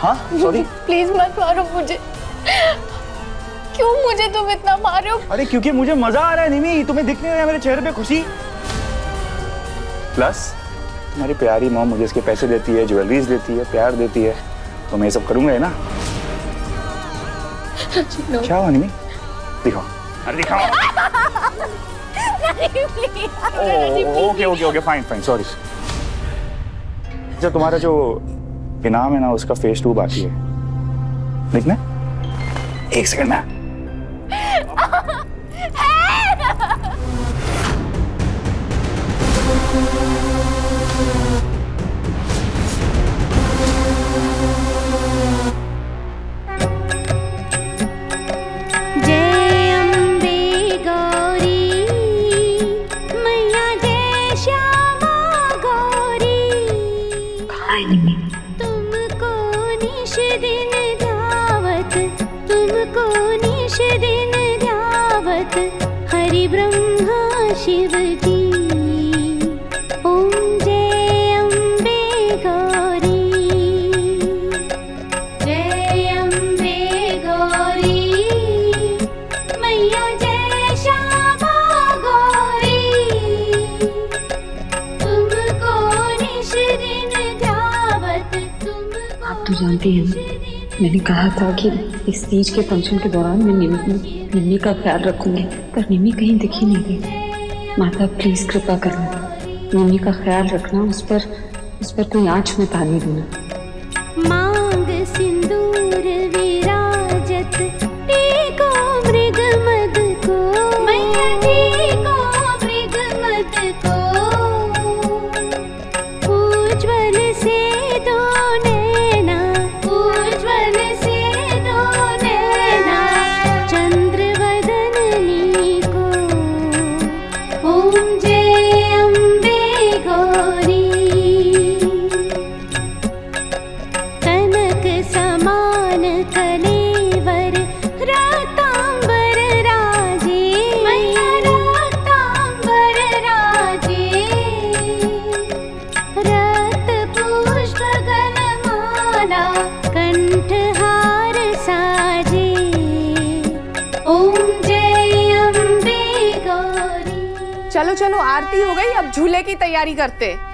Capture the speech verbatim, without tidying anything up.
हाँ sorry. Please मत मारो मुझे। क्यों मुझे तुम इतना मार रहे हो? अरे क्योंकि मुझे मजा आ रहा है निमी, तुम्हें दिख नहीं रहा है मेरे चेहरे पे खुशी। प्लस मेरी प्यारी मॉम मुझे इसके पैसे देती है, ज्वेलरीज देती है, प्यार देती है, तो मैं ये सब करूंगा ना। क्या हुआ निमी? दिखाओ, अरे दिखाओ। Okay okay okay fine fine sorry. जब तुम्हारा जो इनाम है ना उसका फेस टू बाकी है, देखना एक सेकंड में। तुमको निश दिन ध्यावत, तुमको निश दिन ध्यावत, हरि ब्रह्मा शिव जी। ओम जय अम्बे गौरी, जय अम्बे गौरी, मैया जय श्यामा गौरी। तुमको निश दिन ध्यावत, तुमको। आप तो जानती हैं ना, मैंने कहा था कि इस तीज के फंक्शन के दौरान मैं निम्मी निम्मी का ख्याल रखूंगी, पर निम्मी कहीं दिखी नहीं गई। माता प्लीज कृपा करना, निम्मी का ख्याल रखना, उस पर उस पर कोई आँच में पानी देना। मांग सिंदूर विराजत, टीको मृग मद को, मैया टीको मृग मद को। उज्ज्वल से दो नैना, उज्ज्वल से दो नैना, चंद्र वदननी को। ओम जय अम्बे गौरी, कनक समान कलेवर, रतांबर राजे, मैया रतांबर राजे। रत पुष्प गलमाला, कंठहार साजे। ओम जय अम्बे गौरी। चलो चलो आरती हो गई, अब झूले की तैयारी करते।